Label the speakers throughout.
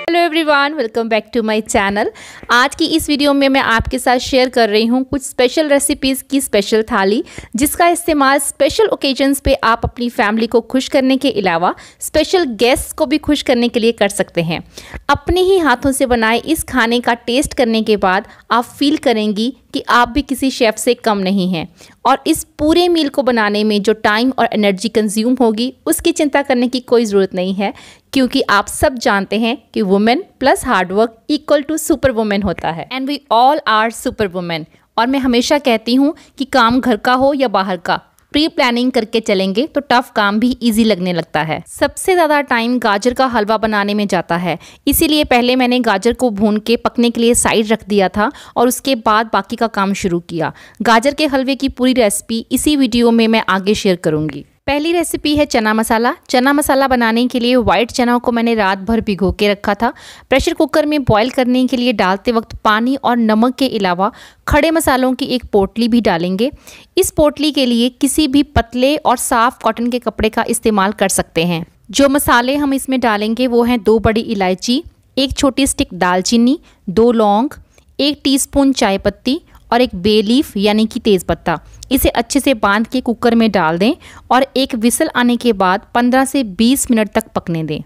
Speaker 1: Hello everyone, welcome back to my channel. आज की इस वीडियो में मैं आपके साथ शेयर कर रही हूँ कुछ स्पेशल रेसिपीज़ की स्पेशल थाली, जिसका इस्तेमाल स्पेशल ओकेजन्स पे आप अपनी फैमिली को खुश करने के अलावा स्पेशल गेस्ट्स को भी खुश करने के लिए कर सकते हैं। अपने ही हाथों से बनाए इस खाने का टेस्ट करने के बाद आप फील करेंगी कि आप भी किसी शेफ़ से कम नहीं हैं, और इस पूरे मील को बनाने में जो टाइम और एनर्जी कंज्यूम होगी उसकी चिंता करने की कोई ज़रूरत नहीं है, क्योंकि आप सब जानते हैं कि women plus hard work equal to super women होता है। And we all are super women. और मैं हमेशा कहती हूँ कि काम घर का हो या बाहर का, प्री प्लानिंग करके चलेंगे तो टफ काम भी इजी लगने लगता है। सबसे ज़्यादा टाइम गाजर का हलवा बनाने में जाता है, इसीलिए पहले मैंने गाजर को भून के पकने के लिए साइड रख दिया था और उसके बाद बाकी का काम शुरू किया। गाजर के हलवे की पूरी रेसिपी इसी वीडियो में मैं आगे शेयर करूँगी। पहली रेसिपी है चना मसाला। चना मसाला बनाने के लिए वाइट चना को मैंने रात भर भिगो के रखा था। प्रेशर कुकर में बॉईल करने के लिए डालते वक्त पानी और नमक के अलावा खड़े मसालों की एक पोटली भी डालेंगे। इस पोटली के लिए किसी भी पतले और साफ कॉटन के कपड़े का इस्तेमाल कर सकते हैं। जो मसाले हम इसमें डालेंगे वो हैं 2 बड़ी इलायची, 1 छोटी स्टिक दालचीनी, 2 लौंग, 1 टीस्पून चाय पत्ती और 1 बे लीफ यानी कि तेज़पत्ता। इसे अच्छे से बांध के कुकर में डाल दें और एक विसल आने के बाद 15 से 20 मिनट तक पकने दें।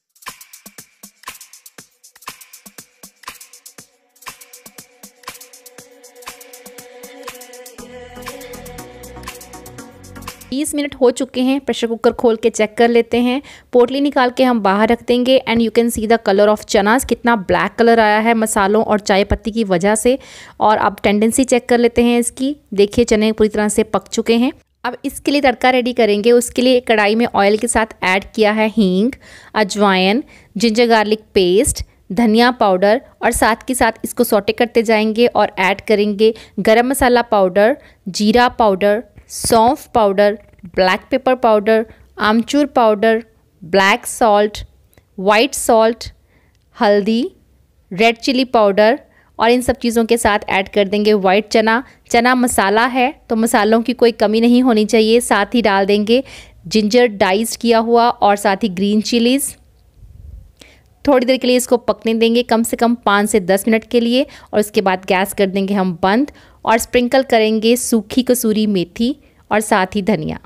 Speaker 1: बीस मिनट हो चुके हैं। प्रेशर कुकर खोल के चेक कर लेते हैं। पोटली निकाल के हम बाहर रख देंगे and you can see the colour of chanas, कितना ब्लैक कलर आया है मसालों और चाय पत्ती की वजह से। और अब टेंडेंसी चेक कर लेते हैं इसकी। देखिए चने पूरी तरह से पक चुके हैं। अब इसके लिए तड़का रेडी करेंगे। उसके लिए कढ़ाई में ऑयल के साथ ऐड किया है हींग, अजवाइन, जिंजर गार्लिक पेस्ट, धनिया पाउडर और साथ के साथ इसको सौटे करते जाएंगे और ऐड करेंगे गरम मसाला पाउडर, जीरा पाउडर, सौंफ पाउडर, ब्लैक पेपर पाउडर, आमचूर powder, black salt, white salt, हल्दी, रेड चिली पाउडर और इन सब चीज़ों के साथ ऐड कर देंगे वाइट चना। चना मसाला है तो मसालों की कोई कमी नहीं होनी चाहिए। साथ ही डाल देंगे जिंजर डाइस्ड किया हुआ और साथ ही ग्रीन चिलीज़। थोड़ी देर के लिए इसको पकने देंगे, कम से कम 5 से 10 मिनट के लिए, और उसके बाद गैस कर देंगे हम बंद और स्प्रिंकल करेंगे सूखी कसूरी मेथी और साथ ही धनिया।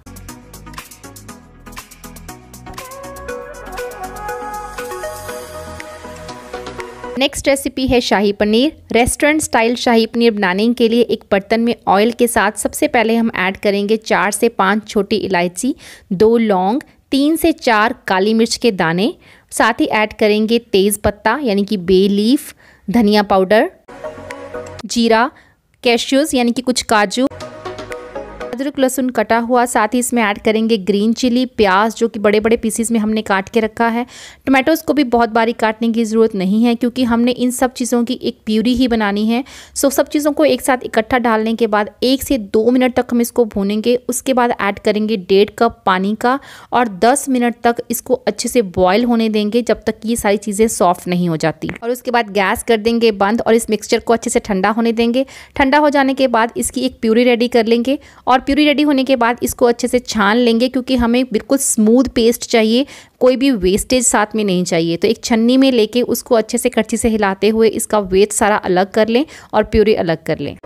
Speaker 1: नेक्स्ट रेसिपी है शाही पनीर। रेस्टोरेंट स्टाइल शाही पनीर बनाने के लिए एक बर्तन में ऑयल के साथ सबसे पहले हम ऐड करेंगे 4 से 5 छोटी इलायची, 2 लौंग, 3 से 4 काली मिर्च के दाने, साथ ही ऐड करेंगे तेज़ पत्ता यानी कि बे लीफ, धनिया पाउडर, जीरा, कैश्यूज़ यानी कि कुछ काजू, अदरक लहसुन कटा हुआ, साथ ही इसमें ऐड करेंगे ग्रीन चिली, प्याज जो कि बड़े बड़े पीसीस में हमने काट के रखा है। टोमेटोज़ को भी बहुत बारीक काटने की ज़रूरत नहीं है, क्योंकि हमने इन सब चीज़ों की एक प्यूरी ही बनानी है। सो सब चीज़ों को एक साथ इकट्ठा डालने के बाद 1 से 2 मिनट तक हम इसको भूनेंगे। उसके बाद ऐड करेंगे 1.5 कप पानी का और 10 मिनट तक इसको अच्छे से बॉयल होने देंगे, जब तक ये सारी चीज़ें सॉफ्ट नहीं हो जाती। और उसके बाद गैस कर देंगे बंद और इस मिक्सचर को अच्छे से ठंडा होने देंगे। ठंडा हो जाने के बाद इसकी एक प्यूरी रेडी कर लेंगे और प्यूरी रेडी होने के बाद इसको अच्छे से छान लेंगे, क्योंकि हमें बिल्कुल स्मूथ पेस्ट चाहिए, कोई भी वेस्टेज साथ में नहीं चाहिए। तो एक छन्नी में लेके उसको अच्छे से कच्ची से हिलाते हुए इसका वेट सारा अलग कर लें और प्यूरी अलग कर लें।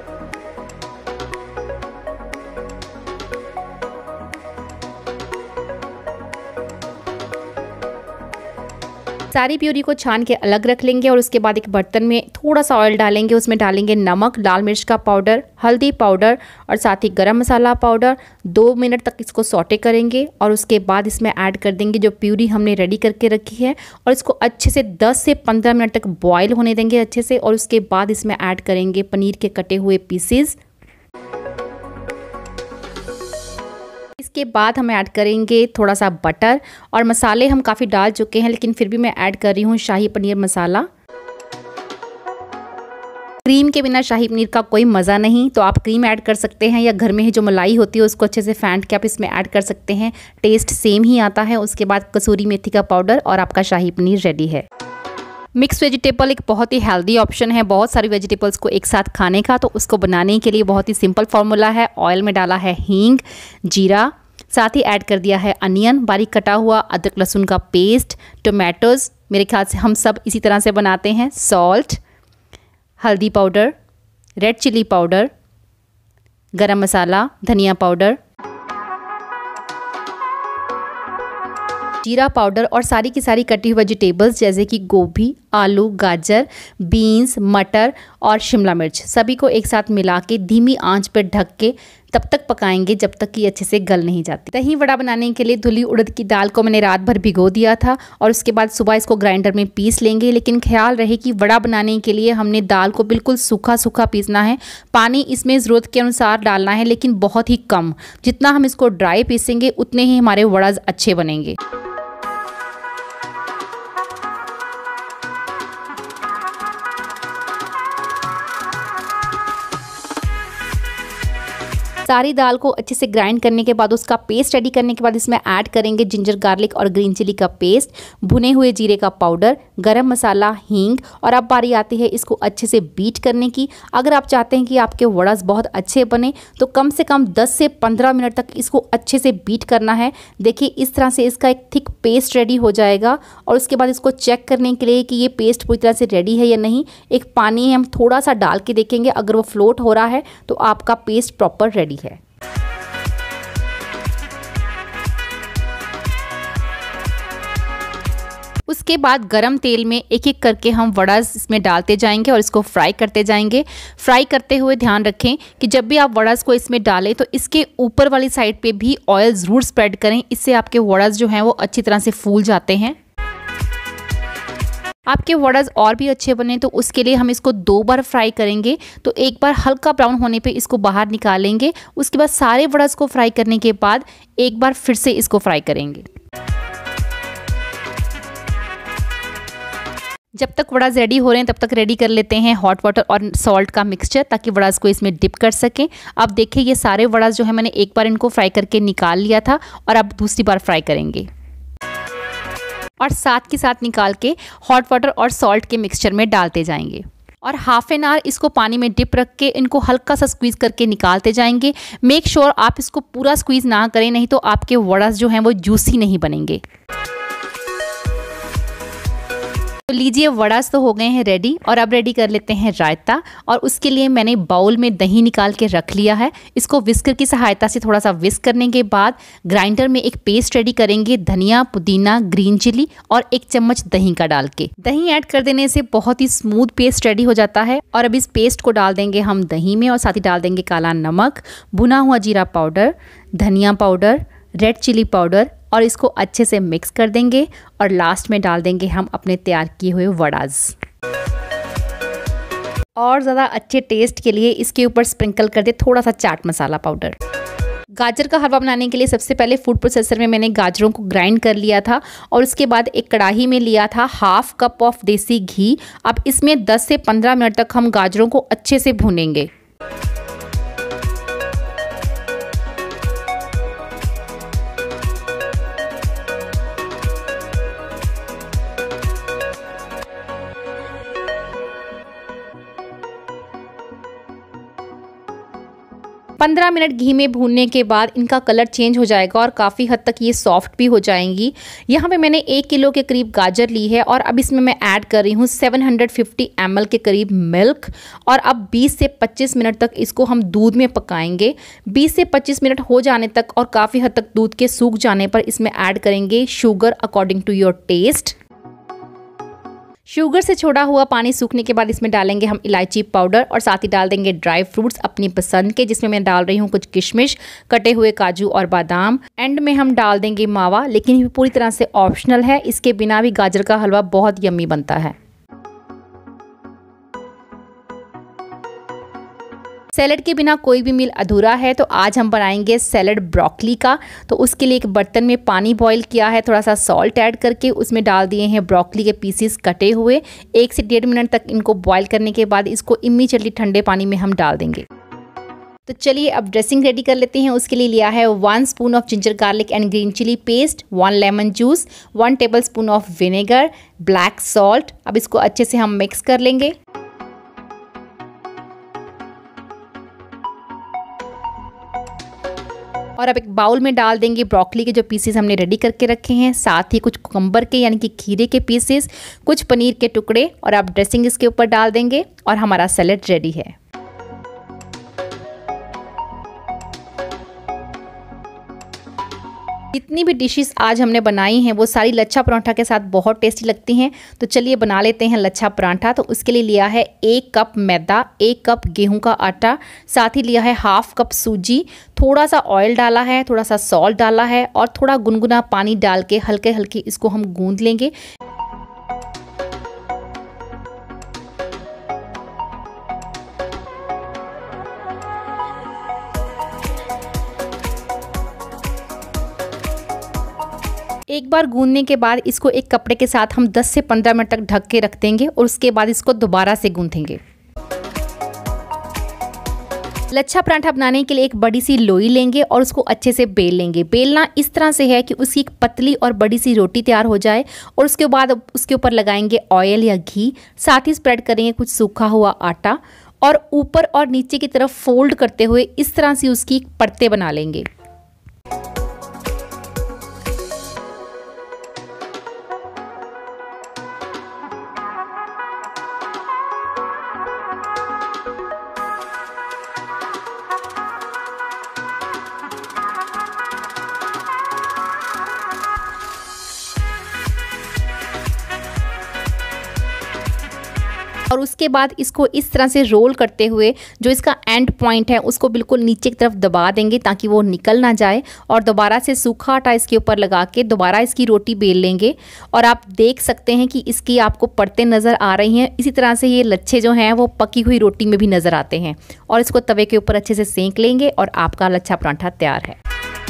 Speaker 1: सारी प्यूरी को छान के अलग रख लेंगे और उसके बाद एक बर्तन में थोड़ा सा ऑयल डालेंगे। उसमें डालेंगे नमक, लाल मिर्च का पाउडर, हल्दी पाउडर और साथ ही गरम मसाला पाउडर। 2 मिनट तक इसको सौटे करेंगे और उसके बाद इसमें ऐड कर देंगे जो प्यूरी हमने रेडी करके रखी है और इसको अच्छे से 10 से 15 मिनट तक बॉयल होने देंगे अच्छे से। और उसके बाद इसमें ऐड करेंगे पनीर के कटे हुए पीसेस। इसके बाद हम ऐड करेंगे थोड़ा सा बटर और मसाले हम काफ़ी डाल चुके हैं, लेकिन फिर भी मैं ऐड कर रही हूँ शाही पनीर मसाला। क्रीम के बिना शाही पनीर का कोई मज़ा नहीं, तो आप क्रीम ऐड कर सकते हैं या घर में ही जो मलाई होती है उसको अच्छे से फेंट के आप इसमें ऐड कर सकते हैं, टेस्ट सेम ही आता है। उसके बाद कसूरी मेथी का पाउडर और आपका शाही पनीर रेडी है। मिक्स वेजिटेबल एक बहुत ही हेल्दी ऑप्शन है बहुत सारी वेजिटेबल्स को एक साथ खाने का। तो उसको बनाने के लिए बहुत ही सिंपल फार्मूला है। ऑयल में डाला है हींग, जीरा, साथ ही ऐड कर दिया है अनियन बारीक कटा हुआ, अदरक लहसुन का पेस्ट, टोमेटोज़, मेरे ख्याल से हम सब इसी तरह से बनाते हैं। सॉल्ट, हल्दी पाउडर, रेड चिली पाउडर, गरम मसाला, धनिया पाउडर, जीरा पाउडर और सारी की सारी कटी हुई वेजिटेबल्स जैसे कि गोभी, आलू, गाजर, बीन्स, मटर और शिमला मिर्च सभी को एक साथ मिला के धीमी आंच पर ढक के तब तक पकाएंगे जब तक कि अच्छे से गल नहीं जाती। दही वड़ा बनाने के लिए धुली उड़द की दाल को मैंने रात भर भिगो दिया था और उसके बाद सुबह इसको ग्राइंडर में पीस लेंगे। लेकिन ख्याल रहे कि वड़ा बनाने के लिए हमने दाल को बिल्कुल सूखा सूखा पीसना है। पानी इसमें ज़रूरत के अनुसार डालना है, लेकिन बहुत ही कम। जितना हम इसको ड्राई पीसेंगे उतने ही हमारे वड़ा अच्छे बनेंगे। सारी दाल को अच्छे से ग्राइंड करने के बाद उसका पेस्ट रेडी करने के बाद इसमें ऐड करेंगे जिंजर गार्लिक और ग्रीन चिली का पेस्ट, भुने हुए जीरे का पाउडर, गरम मसाला, हींग। और अब बारी आती है इसको अच्छे से बीट करने की। अगर आप चाहते हैं कि आपके वड़ास बहुत अच्छे बने तो कम से कम 10 से 15 मिनट तक इसको अच्छे से बीट करना है। देखिए इस तरह से इसका एक थिक पेस्ट रेडी हो जाएगा और उसके बाद इसको चेक करने के लिए कि ये पेस्ट पूरी तरह से रेडी है या नहीं, एक पानी हम थोड़ा सा डाल के देखेंगे। अगर वो फ्लोट हो रहा है तो आपका पेस्ट प्रॉपर रेडी है। उसके बाद गरम तेल में एक एक करके हम वड़ा इसमें डालते जाएंगे और इसको फ्राई करते जाएंगे। फ्राई करते हुए ध्यान रखें कि जब भी आप वड़ा को इसमें डालें तो इसके ऊपर वाली साइड पे भी ऑयल ज़रूर स्प्रेड करें। इससे आपके वड़ा जो हैं वो अच्छी तरह से फूल जाते हैं। आपके वड़ास और भी अच्छे बने तो उसके लिए हम इसको 2 बार फ्राई करेंगे। तो एक बार हल्का ब्राउन होने पे इसको बाहर निकालेंगे। उसके बाद सारे वड़ास को फ्राई करने के बाद एक बार फिर से इसको फ्राई करेंगे। जब तक वड़ास रेडी हो रहे हैं तब तक रेडी कर लेते हैं हॉट वाटर और सॉल्ट का मिक्सचर, ताकि वड़ास को इसमें डिप कर सकें। अब देखिए ये सारे वड़ास जो है मैंने एक बार इनको फ्राई करके निकाल लिया था और अब दूसरी बार फ्राई करेंगे और साथ के साथ निकाल के हॉट वाटर और सॉल्ट के मिक्सचर में डालते जाएंगे और हाफ एन आवर इसको पानी में डिप रख के इनको हल्का सा स्क्वीज करके निकालते जाएंगे। मेक श्योर आप इसको पूरा स्क्वीज ना करें, नहीं तो आपके वड़ास जो हैं वो जूसी नहीं बनेंगे। तो लीजिए वड़ास तो हो गए हैं रेडी और अब रेडी कर लेते हैं रायता। और उसके लिए मैंने बाउल में दही निकाल के रख लिया है। इसको विस्कर की सहायता से थोड़ा सा विस्क करने के बाद ग्राइंडर में एक पेस्ट रेडी करेंगे, धनिया, पुदीना, ग्रीन चिली और 1 चम्मच दही का डाल के। दही ऐड कर देने से बहुत ही स्मूथ पेस्ट रेडी हो जाता है। और अब इस पेस्ट को डाल देंगे हम दही में और साथ ही डाल देंगे काला नमक, भुना हुआ जीरा पाउडर, धनिया पाउडर, रेड चिली पाउडर और इसको अच्छे से मिक्स कर देंगे और लास्ट में डाल देंगे हम अपने तैयार किए हुए वड़ास। और ज़्यादा अच्छे टेस्ट के लिए इसके ऊपर स्प्रिंकल कर दे थोड़ा सा चाट मसाला पाउडर। गाजर का हलवा बनाने के लिए सबसे पहले फूड प्रोसेसर में मैंने गाजरों को ग्राइंड कर लिया था और उसके बाद एक कढ़ाई में लिया था हाफ कप ऑफ देसी घी। अब इसमें 10 से 15 मिनट तक हम गाजरों को अच्छे से भूनेंगे। पंद्रह मिनट घी में भूनने के बाद इनका कलर चेंज हो जाएगा और काफ़ी हद तक ये सॉफ्ट भी हो जाएंगी। यहाँ पे मैंने 1 किलो के करीब गाजर ली है और अब इसमें मैं ऐड कर रही हूँ 750 ml के करीब मिल्क। और अब 20 से 25 मिनट तक इसको हम दूध में पकाएंगे। 20 से 25 मिनट हो जाने तक और काफ़ी हद तक दूध के सूख जाने पर इसमें ऐड करेंगे sugar according to your taste. Sugar से छोड़ा हुआ पानी सूखने के बाद इसमें डालेंगे हम इलायची पाउडर और साथ ही डाल देंगे ड्राई फ्रूट्स अपनी पसंद के, जिसमें मैं डाल रही हूँ कुछ किशमिश, कटे हुए काजू और बादाम। एंड में हम डाल देंगे मावा, लेकिन ये पूरी तरह से ऑप्शनल है। इसके बिना भी गाजर का हलवा बहुत यम्मी बनता है। सैलड के बिना कोई भी मील अधूरा है, तो आज हम बनाएंगे सैलड ब्रोकली का। तो उसके लिए एक बर्तन में पानी बॉईल किया है, थोड़ा सा सॉल्ट ऐड करके उसमें डाल दिए हैं ब्रोकली के पीसेस कटे हुए। 1 से 1.5 मिनट तक इनको बॉईल करने के बाद इसको इमीडिएटली ठंडे पानी में हम डाल देंगे। तो चलिए अब ड्रेसिंग रेडी कर लेते हैं। उसके लिए लिया है 1 spoon of ginger garlic and green chilli paste, 1 lemon juice, 1 tablespoon of vinegar, black salt. अब इसको अच्छे से हम मिक्स कर लेंगे। और अब एक बाउल में डाल देंगे ब्रोकली के जो पीसेस हमने रेडी करके रखे हैं, साथ ही कुछ कुकम्बर के यानी कि खीरे के पीसेस, कुछ पनीर के टुकड़े, और आप ड्रेसिंग इसके ऊपर डाल देंगे और हमारा सैलेड रेडी है। जितनी भी डिशेस आज हमने बनाई हैं वो सारी लच्छा पराठा के साथ बहुत टेस्टी लगती हैं। तो चलिए बना लेते हैं लच्छा पराठा। तो उसके लिए लिया है 1 कप मैदा, 1 कप गेहूं का आटा, साथ ही लिया है हाफ कप सूजी, थोड़ा सा ऑयल डाला है, थोड़ा सा सॉल्ट डाला है और थोड़ा गुनगुना पानी डाल के हल्के हल्के इसको हम गूंद लेंगे। एक बार गूंदने के बाद इसको एक कपड़े के साथ हम 10 से 15 मिनट तक ढक के रख देंगे और उसके बाद इसको दोबारा से गूंथेंगे। लच्छा पराठा बनाने के लिए एक बड़ी सी लोई लेंगे और उसको अच्छे से बेल लेंगे। बेलना इस तरह से है कि उसकी एक पतली और बड़ी सी रोटी तैयार हो जाए और उसके बाद उसके ऊपर लगाएंगे ऑयल या घी, साथ ही स्प्रेड करेंगे कुछ सूखा हुआ आटा और ऊपर और नीचे की तरफ फोल्ड करते हुए इस तरह से उसकी परतें बना लेंगे। और उसके बाद इसको इस तरह से रोल करते हुए जो इसका एंड पॉइंट है उसको बिल्कुल नीचे की तरफ दबा देंगे ताकि वो निकल ना जाए और दोबारा से सूखा आटा इसके ऊपर लगा के दोबारा इसकी रोटी बेल लेंगे। और आप देख सकते हैं कि इसकी आपको परतें नज़र आ रही हैं। इसी तरह से ये लच्छे जो हैं वो पकी हुई रोटी में भी नज़र आते हैं और इसको तवे के ऊपर अच्छे से सेंक लेंगे और आपका लच्छा पराठा तैयार है।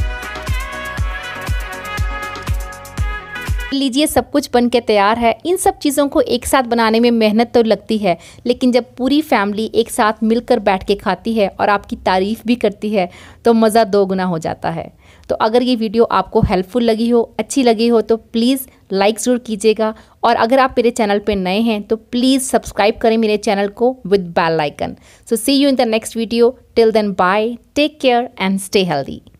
Speaker 1: लीजिए सब कुछ बन के तैयार है। इन सब चीज़ों को एक साथ बनाने में मेहनत तो लगती है, लेकिन जब पूरी फैमिली एक साथ मिलकर बैठ के खाती है और आपकी तारीफ़ भी करती है तो मज़ा 2 गुना हो जाता है। तो अगर ये वीडियो आपको हेल्पफुल लगी हो, अच्छी लगी हो तो प्लीज़ लाइक ज़रूर कीजिएगा और अगर आप मेरे चैनल पे नए हैं तो प्लीज़ सब्सक्राइब करें मेरे चैनल को with bell icon. So see you in the next video. Till then bye, take care and stay healthy.